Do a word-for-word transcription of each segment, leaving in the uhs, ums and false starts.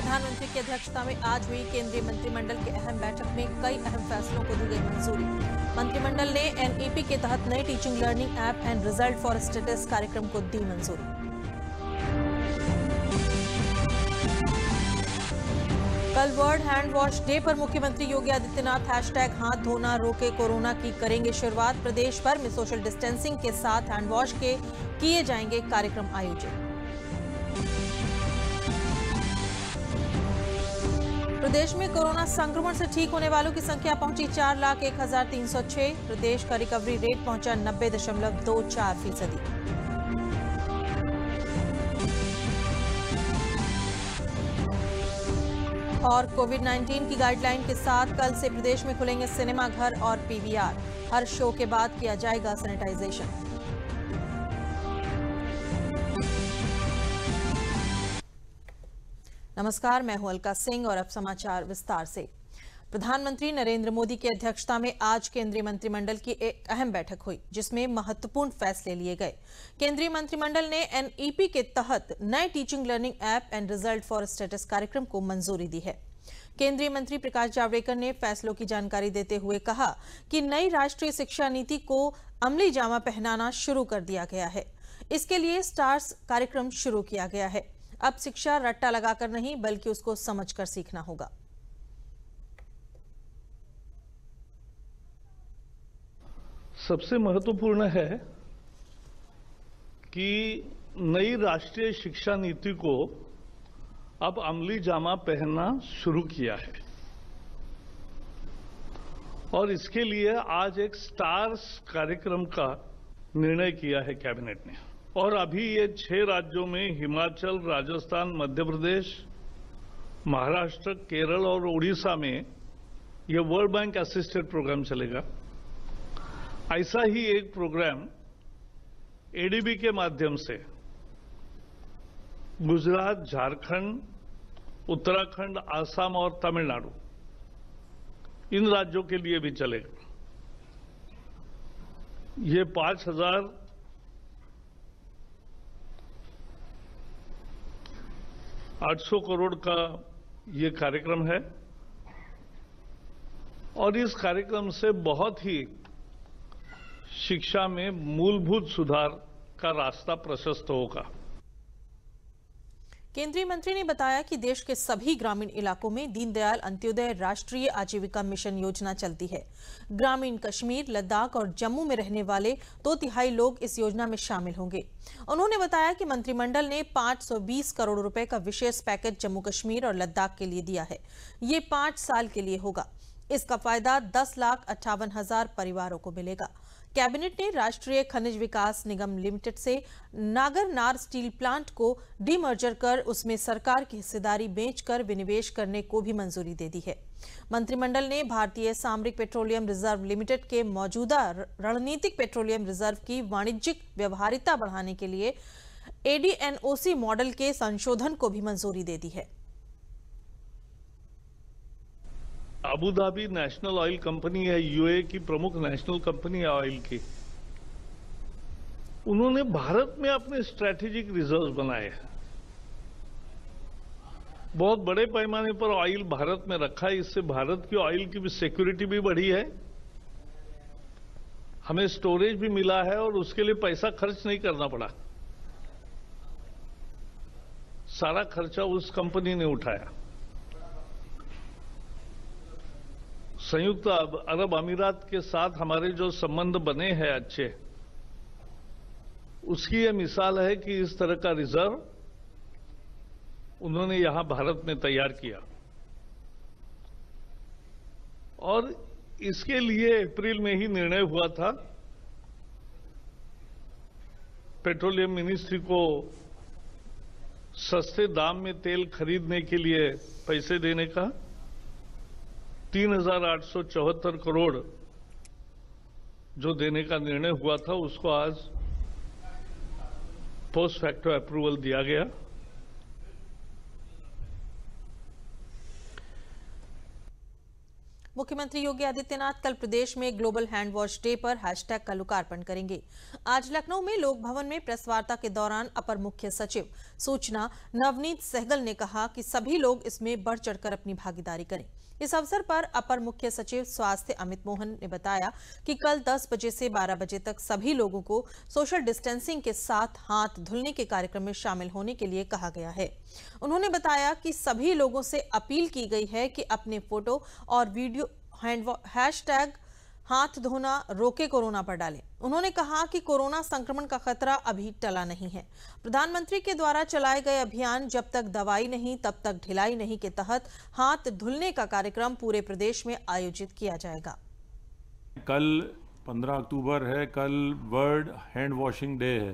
प्रधानमंत्री की अध्यक्षता में आज हुई केंद्रीय मंत्रिमंडल की अहम बैठक में कई अहम फैसलों को दी गई मंजूरी। मंत्रिमंडल ने एनईपी के तहत नए teaching learning app and result for status कार्यक्रम को दी मंजूरी। कल वर्ल्ड हैंड वॉश डे पर मुख्यमंत्री योगी आदित्यनाथ हैशटैग हाथ धोना रोके कोरोना की करेंगे शुरुआत। प्रदेश भर में सोशल डिस्टेंसिंग के साथ हैंड वॉश के किए जाएंगे कार्यक्रम आयोजित। प्रदेश में कोरोना संक्रमण से ठीक होने वालों की संख्या पहुंची चार लाख एक हजार तीन सौ छह। प्रदेश का रिकवरी रेट पहुंचा नब्बे दशमलव दो चार फीसदी। और कोविड नाइन्टीन की गाइडलाइन के साथ कल से प्रदेश में खुलेंगे सिनेमा घर और पीवीआर। हर शो के बाद किया जाएगा सैनिटाइजेशन। नमस्कार, मैं हूं अलका सिंह और अब समाचार विस्तार से। प्रधानमंत्री नरेंद्र मोदी की अध्यक्षता में आज केंद्रीय मंत्रिमंडल की एक अहम बैठक हुई, जिसमें महत्वपूर्ण फैसले लिए गए। केंद्रीय मंत्रिमंडल ने एनईपी के तहत नए teaching learning app and result for status कार्यक्रम को मंजूरी दी है। केंद्रीय मंत्री प्रकाश जावड़ेकर ने फैसलों की जानकारी देते हुए कहा कि नई राष्ट्रीय शिक्षा नीति को अमली जामा पहनाना शुरू कर दिया गया है। इसके लिए स्टार्स कार्यक्रम शुरू किया गया है। अब शिक्षा रट्टा लगाकर नहीं, बल्कि उसको समझकर सीखना होगा। सबसे महत्वपूर्ण है कि नई राष्ट्रीय शिक्षा नीति को अब अमली जामा पहनना शुरू किया है और इसके लिए आज एक स्टार्स कार्यक्रम का निर्णय किया है कैबिनेट ने। और अभी ये छह राज्यों में हिमाचल, राजस्थान, मध्य प्रदेश, महाराष्ट्र, केरल और उड़ीसा में ये वर्ल्ड बैंक असिस्टेड प्रोग्राम चलेगा। ऐसा ही एक प्रोग्राम एडीबी के माध्यम से गुजरात, झारखंड, उत्तराखंड, आसाम और तमिलनाडु इन राज्यों के लिए भी चलेगा। ये पांच हजार आठ सौ करोड़ का ये कार्यक्रम है और इस कार्यक्रम से बहुत ही शिक्षा में मूलभूत सुधार का रास्ता प्रशस्त होगा। केंद्रीय मंत्री ने बताया कि देश के सभी ग्रामीण इलाकों में दीनदयाल अंत्योदय राष्ट्रीय आजीविका मिशन योजना चलती है। ग्रामीण कश्मीर, लद्दाख और जम्मू में रहने वाले दो तिहाई लोग इस योजना में शामिल होंगे। उन्होंने बताया कि मंत्रिमंडल ने पाँच सौ बीस करोड़ रुपए का विशेष पैकेज जम्मू कश्मीर और लद्दाख के लिए दिया है। ये पांच साल के लिए होगा। इसका फायदा दस लाख अट्ठावन हजार परिवारों को मिलेगा। कैबिनेट ने राष्ट्रीय खनिज विकास निगम लिमिटेड से नागरनार स्टील प्लांट को डीमर्जर कर उसमें सरकार की हिस्सेदारी बेचकर विनिवेश करने को भी मंजूरी दे दी है। मंत्रिमंडल ने भारतीय सामरिक पेट्रोलियम रिजर्व लिमिटेड के मौजूदा रणनीतिक पेट्रोलियम रिजर्व की वाणिज्यिक व्यवहारिता बढ़ाने के लिए एडीएनओसी मॉडल के संशोधन को भी मंजूरी दे दी है। Abu Dhabi National Oil Company है, यूए की प्रमुख नेशनल कंपनी है ऑयल की। उन्होंने भारत में अपने स्ट्रैटेजिक रिजर्व बनाए हैं। बहुत बड़े पैमाने पर ऑयल भारत में रखा है। इससे भारत की ऑयल की भी सिक्योरिटी भी बढ़ी है, हमें स्टोरेज भी मिला है और उसके लिए पैसा खर्च नहीं करना पड़ा। सारा खर्चा उस कंपनी ने उठाया। संयुक्त अरब अमीरात के साथ हमारे जो संबंध बने हैं अच्छे, उसकी यह मिसाल है कि इस तरह का रिजर्व उन्होंने यहां भारत में तैयार किया और इसके लिए अप्रैल में ही निर्णय हुआ था पेट्रोलियम मिनिस्ट्री को सस्ते दाम में तेल खरीदने के लिए पैसे देने का। तीन हजार आठ सौ चौहत्तर करोड़ जो देने का निर्णय हुआ था, उसको आज पोस्ट फैक्टो अप्रूवल दिया गया। मुख्यमंत्री योगी आदित्यनाथ कल प्रदेश में ग्लोबल हैंड वॉश डे पर हैशटैग का लोकार्पण करेंगे। आज लखनऊ में लोक भवन में प्रेस वार्ता के दौरान अपर मुख्य सचिव सूचना नवनीत सहगल ने कहा कि सभी लोग इसमें बढ़ चढ़कर अपनी भागीदारी करें। इस अवसर पर अपर मुख्य सचिव स्वास्थ्य अमित मोहन ने बताया कि कल दस बजे से बारह बजे तक सभी लोगों को सोशल डिस्टेंसिंग के साथ हाथ धुलने के कार्यक्रम में शामिल होने के लिए कहा गया है। उन्होंने बताया कि सभी लोगों से अपील की गई है कि अपने फोटो और वीडियो हैशटैग हाथ धोना रोके कोरोना पर डालें। उन्होंने कहा कि कोरोना संक्रमण का खतरा अभी टला नहीं है। प्रधानमंत्री के द्वारा चलाए गए अभियान जब तक दवाई नहीं तब तक ढिलाई नहीं के तहत हाथ धुलने का कार्यक्रम पूरे प्रदेश में आयोजित किया जाएगा। कल पंद्रह अक्टूबर है, कल वर्ल्ड हैंड वॉशिंग डे है।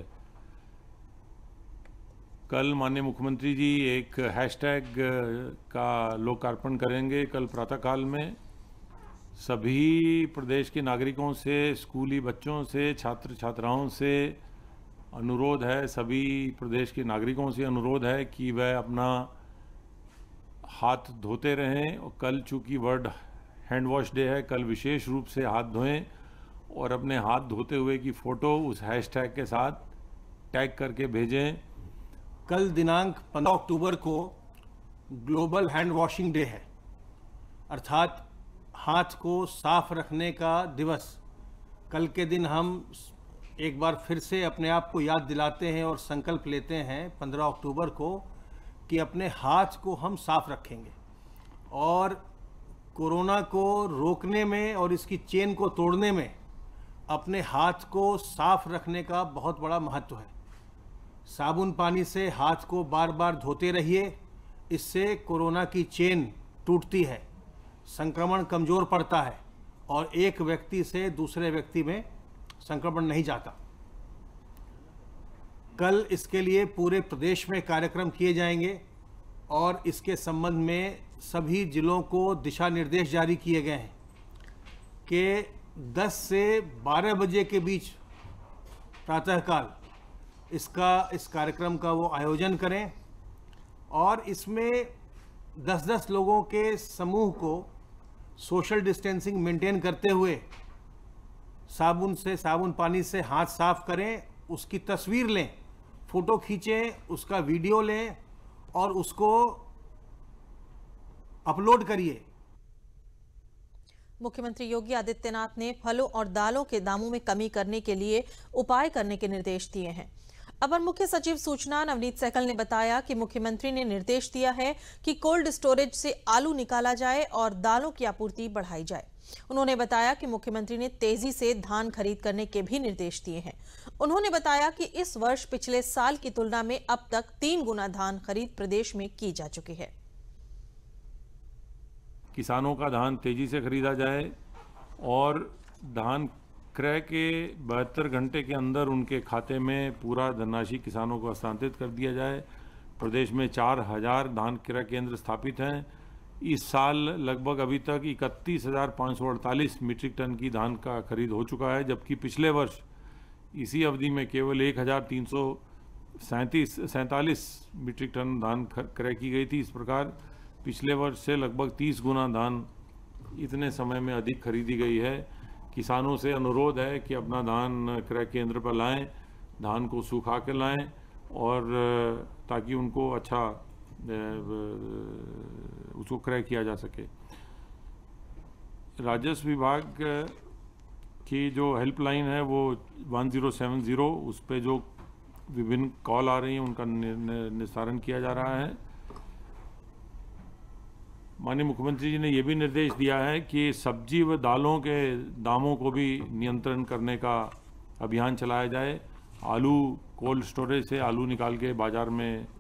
कल माननीय मुख्यमंत्री जी एक हैशटैग का लोकार्पण करेंगे। कल प्रातःकाल में सभी प्रदेश के नागरिकों से, स्कूली बच्चों से, छात्र छात्राओं से अनुरोध है, सभी प्रदेश के नागरिकों से अनुरोध है कि वह अपना हाथ धोते रहें। और कल चूँकि वर्ल्ड हैंड वॉश डे है, कल विशेष रूप से हाथ धोएं और अपने हाथ धोते हुए की फ़ोटो उस हैशटैग के साथ टैग करके भेजें। कल दिनांक पंद्रह अक्टूबर को ग्लोबल हैंड वॉशिंग डे है, अर्थात हाथ को साफ रखने का दिवस। कल के दिन हम एक बार फिर से अपने आप को याद दिलाते हैं और संकल्प लेते हैं पंद्रह अक्टूबर को कि अपने हाथ को हम साफ रखेंगे और कोरोना को रोकने में और इसकी चेन को तोड़ने में अपने हाथ को साफ रखने का बहुत बड़ा महत्व है। साबुन पानी से हाथ को बार बार धोते रहिए, इससे कोरोना की चेन टूटती है, संक्रमण कमज़ोर पड़ता है और एक व्यक्ति से दूसरे व्यक्ति में संक्रमण नहीं जाता। कल इसके लिए पूरे प्रदेश में कार्यक्रम किए जाएंगे और इसके संबंध में सभी जिलों को दिशा निर्देश जारी किए गए हैं कि दस से बारह बजे के बीच प्रातःकाल इसका इस कार्यक्रम का वो आयोजन करें और इसमें दस दस लोगों के समूह को सोशल डिस्टेंसिंग मेंटेन करते हुए साबुन से साबुन पानी से हाथ साफ करें, उसकी तस्वीर लें, फोटो खींचें, उसका वीडियो लें और उसको अपलोड करिए। मुख्यमंत्री योगी आदित्यनाथ ने फलों और दालों के दामों में कमी करने के लिए उपाय करने के निर्देश दिए हैं। अपर मुख्य सचिव सूचना नवनीत सहगल ने बताया कि मुख्यमंत्री ने निर्देश दिया है कि कोल्ड स्टोरेज से आलू निकाला जाए और दालों की आपूर्ति बढ़ाई जाए। उन्होंने बताया कि मुख्यमंत्री ने तेजी से धान खरीद करने के भी निर्देश दिए हैं। उन्होंने बताया कि इस वर्ष पिछले साल की तुलना में अब तक तीन गुना धान खरीद प्रदेश में की जा चुकी है। किसानों का धान तेजी से खरीदा जाए और धान क्रय के बहत्तर घंटे के अंदर उनके खाते में पूरा धनराशि किसानों को हस्तांतरित कर दिया जाए। प्रदेश में चार हजार धान क्रय केंद्र स्थापित हैं। इस साल लगभग अभी तक इकतीस हजार पाँच सौ अड़तालीस मीट्रिक टन की धान का खरीद हो चुका है, जबकि पिछले वर्ष इसी अवधि में केवल एक हजार तीन सौ सैंतीस सैंतालीस मीट्रिक टन धान क्रय की गई थी। इस प्रकार पिछले वर्ष से लगभग तीस गुना धान इतने समय में अधिक खरीदी गई है। किसानों से अनुरोध है कि अपना धान क्रय केंद्र पर लाएं, धान को सुखा के लाएं और ताकि उनको अच्छा उसको क्रय किया जा सके। राजस्व विभाग की जो हेल्पलाइन है वो वन ज़ीरो सेवन ज़ीरो, उस पे जो विभिन्न कॉल आ रही हैं उनका निस्तारण किया जा रहा है। माननीय मुख्यमंत्री जी ने ये भी निर्देश दिया है कि सब्जी व दालों के दामों को भी नियंत्रण करने का अभियान चलाया जाए। आलू कोल्ड स्टोरेज से आलू निकाल के बाजार में